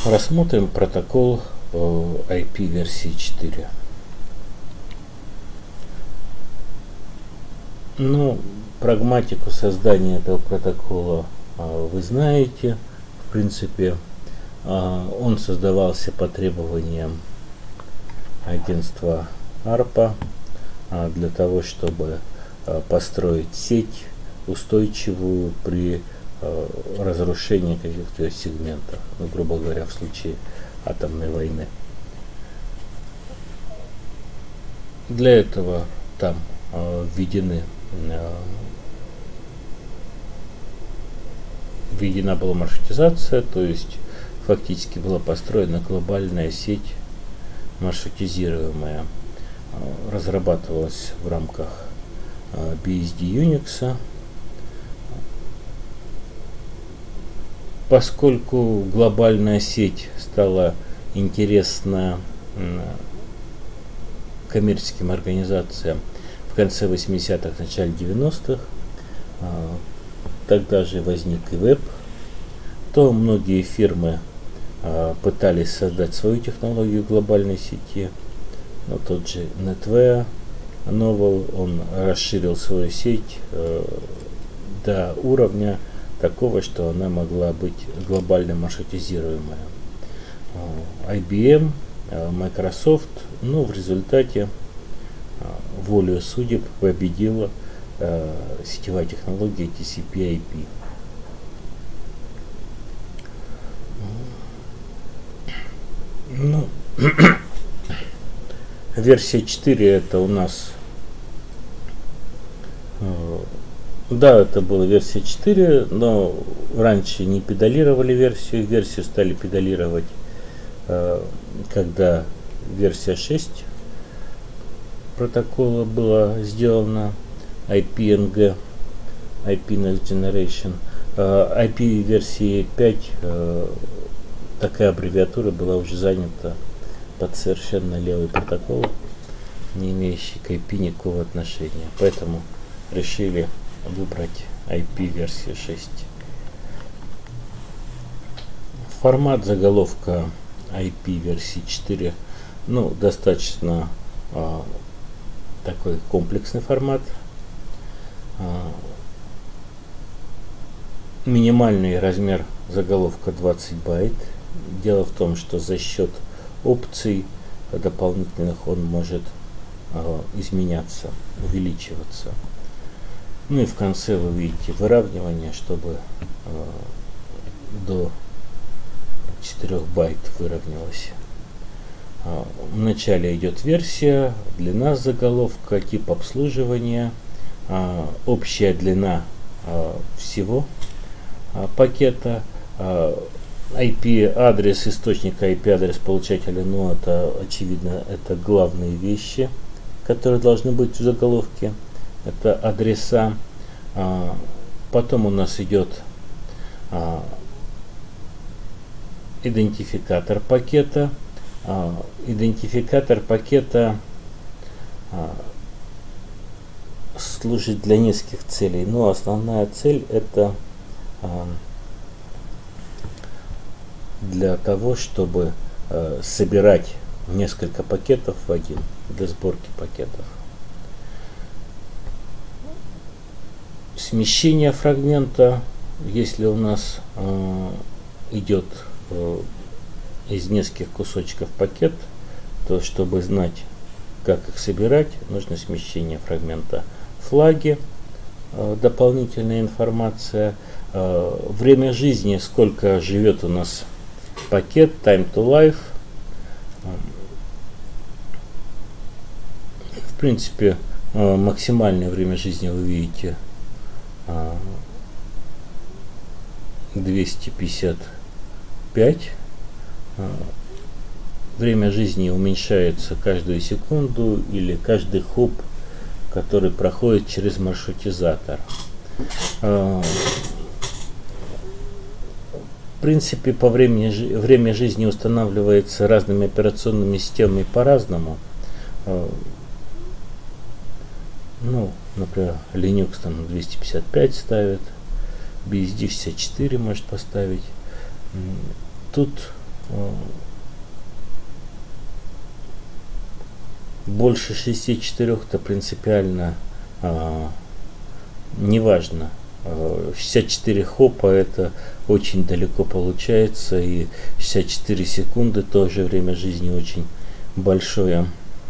Рассмотрим протокол IP версии 4. Ну, прагматику создания этого протокола вы знаете. В принципе, он создавался по требованиям агентства ARPA для того, чтобы построить сеть устойчивую при разрушении каких-то сегментов, ну, грубо говоря, в случае атомной войны. Для этого там введена была маршрутизация, то есть фактически была построена глобальная сеть маршрутизируемая, разрабатывалась в рамках BSD Unix. Поскольку глобальная сеть стала интересна коммерческим организациям в конце 80-х, начале 90-х, тогда же возник и веб, то многие фирмы пытались создать свою технологию глобальной сети, но тот же NetWare Novell, он расширил свою сеть до уровня такого, что она могла быть глобально маршрутизируемая. IBM, Microsoft, но в результате волею судеб победила сетевая технология TCP/IP. Ну, версия 4 это у нас, да, это была версия 4, но раньше не педалировали версию стали педалировать, когда версия 6 протокола была сделана, IPNG, IP Next Generation. IP версии 5, такая аббревиатура была уже занята под совершенно левый протокол, не имеющий к IP никакого отношения. Поэтому решили выбрать IP версии 6. Формат заголовка IP версии 4, ну, достаточно такой комплексный формат. Минимальный размер заголовка 20 байт. Дело в том, что за счет опций дополнительных он может изменяться, увеличиваться. Ну и в конце вы видите выравнивание, чтобы до 4 байт выровнялось. В начале идет версия, длина заголовка, тип обслуживания, общая длина всего пакета, IP-адрес источника, IP-адрес получателя, ну это очевидно, это главные вещи, которые должны быть в заголовке, это адреса. Потом у нас идет идентификатор пакета. Идентификатор пакета служит для нескольких целей, но основная цель это для того, чтобы собирать несколько пакетов в один, для сборки пакетов. Смещение фрагмента, если у нас идет из нескольких кусочков пакет, то чтобы знать, как их собирать, нужно смещение фрагмента. Флаги, дополнительная информация, время жизни, сколько живет у нас пакет, time to life. В принципе, максимальное время жизни вы видите 255. Время жизни уменьшается каждую секунду или каждый хоп, который проходит через маршрутизатор. В принципе, по время жизни устанавливается разными операционными системами по-разному. Ну, например, Linux там 255 ставит, BSD 64 может поставить. Тут больше 64-то принципиально не важно. 64 хопа это очень далеко получается, и 64 секунды тоже время жизни очень большое.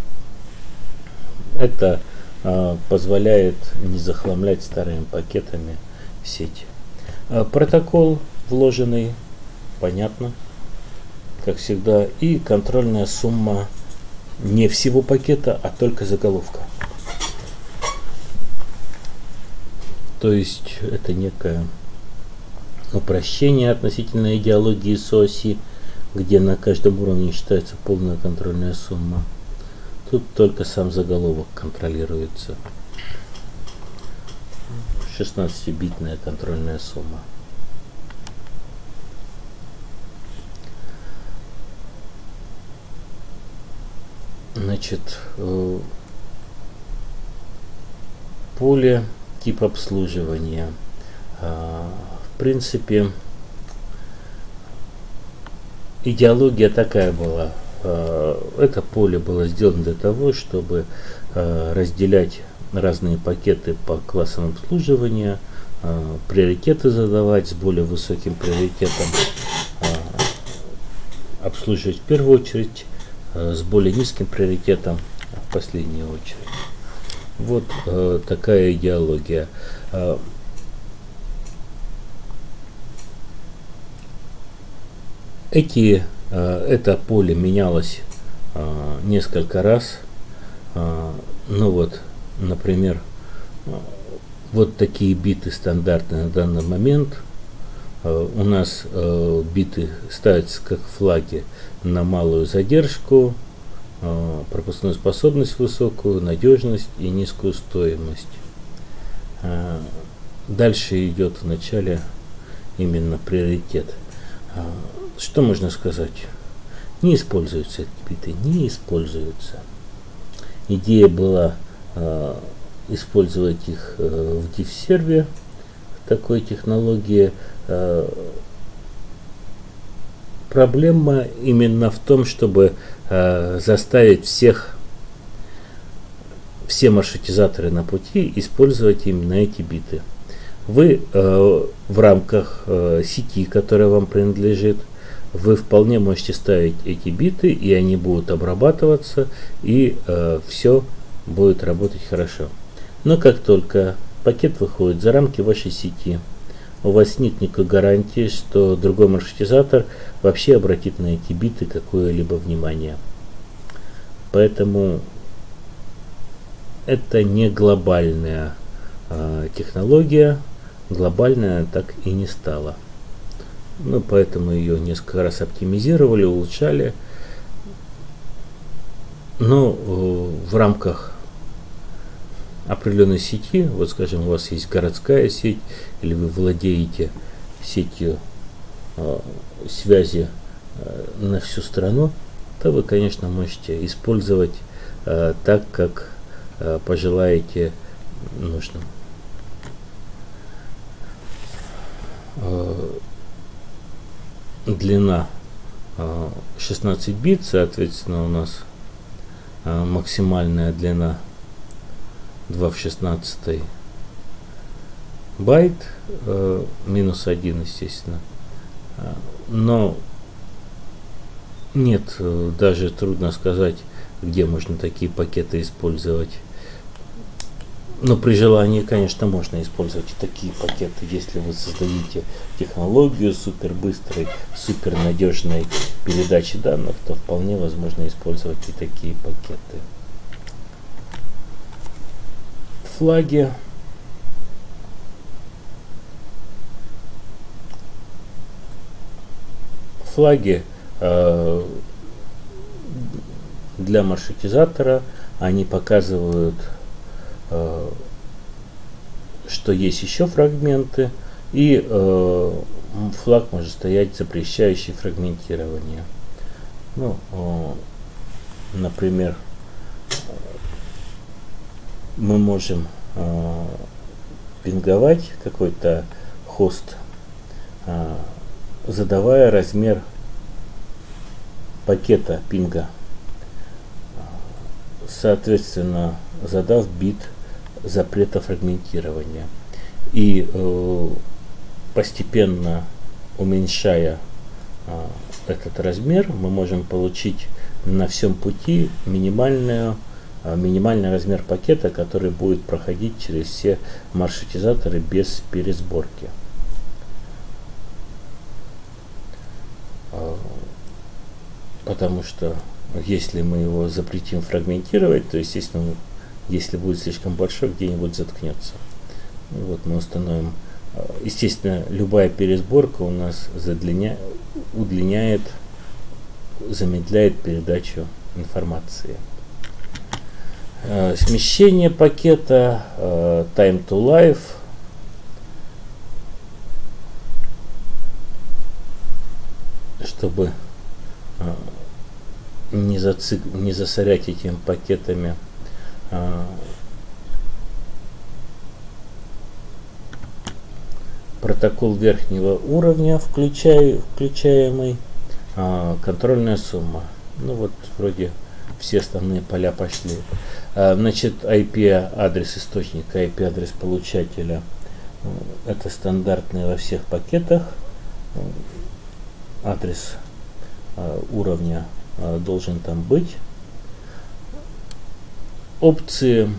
Это позволяет не захламлять старыми пакетами сеть. Протокол вложенный, понятно, как всегда, и контрольная сумма не всего пакета, а только заголовка. То есть это некое упрощение относительно идеологии SOAS, где на каждом уровне считается полная контрольная сумма. Тут только сам заголовок контролируется. 16-битная контрольная сумма. Значит, поле тип обслуживания. В принципе, идеология такая была. Это поле было сделано для того, чтобы разделять разные пакеты по классам обслуживания, приоритеты задавать, с более высоким приоритетом обслуживать в первую очередь, с более низким приоритетом в последнюю очередь. Вот такая идеология. Это поле менялось несколько раз. Ну вот, например, вот такие биты стандартные на данный момент. У нас биты ставятся как флаги на малую задержку, пропускную способность высокую, надежность и низкую стоимость. Дальше идет в начале именно приоритет. Что можно сказать? Не используются эти биты, не используются. Идея была использовать их в div-серве, такой технологии. Проблема именно в том, чтобы заставить все маршрутизаторы на пути использовать именно эти биты. Вы в рамках сети, которая вам принадлежит, вы вполне можете ставить эти биты, и они будут обрабатываться, и все будет работать хорошо. Но как только пакет выходит за рамки вашей сети, у вас нет никакой гарантии, что другой маршрутизатор вообще обратит на эти биты какое-либо внимание. Поэтому это не глобальная технология, глобальная так и не стала. Ну, поэтому ее несколько раз оптимизировали, улучшали. Но в рамках определенной сети, вот скажем, у вас есть городская сеть, или вы владеете сетью связи на всю страну, то вы, конечно, можете использовать так, как пожелаете нужным. Длина 16 бит, соответственно, у нас максимальная длина 2 в 16 байт, минус 1, естественно. Но нет, даже трудно сказать, где можно такие пакеты использовать. Но при желании, конечно, можно использовать и такие пакеты, если вы создадите технологию супербыстрой, супернадежной передачи данных, то вполне возможно использовать и такие пакеты. Флаги. Флаги для маршрутизатора, они показывают, что есть еще фрагменты, и флаг может стоять запрещающий фрагментирование. Ну, например, мы можем пинговать какой-то хост, задавая размер пакета пинга, соответственно, задав бит запрета фрагментирования. И постепенно уменьшая этот размер, мы можем получить на всем пути минимальный размер пакета, который будет проходить через все маршрутизаторы без пересборки. Потому что если мы его запретим фрагментировать, то, естественно, если будет слишком большой, где-нибудь заткнется. Вот мы установим. Естественно, любая пересборка у нас удлиняет, замедляет передачу информации. Смещение пакета, time to life. Чтобы не засорять этими пакетами протокол верхнего уровня, включаемый, контрольная сумма. Ну вот, вроде все основные поля пошли. Значит, IP-адрес источника, IP-адрес получателя. Это стандартные во всех пакетах. Адрес уровня должен там быть. Опции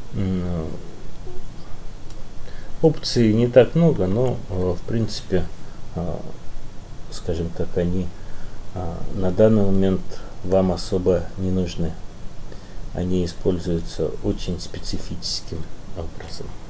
не так много, но в принципе, скажем так, они на данный момент вам особо не нужны. Они используются очень специфическим образом.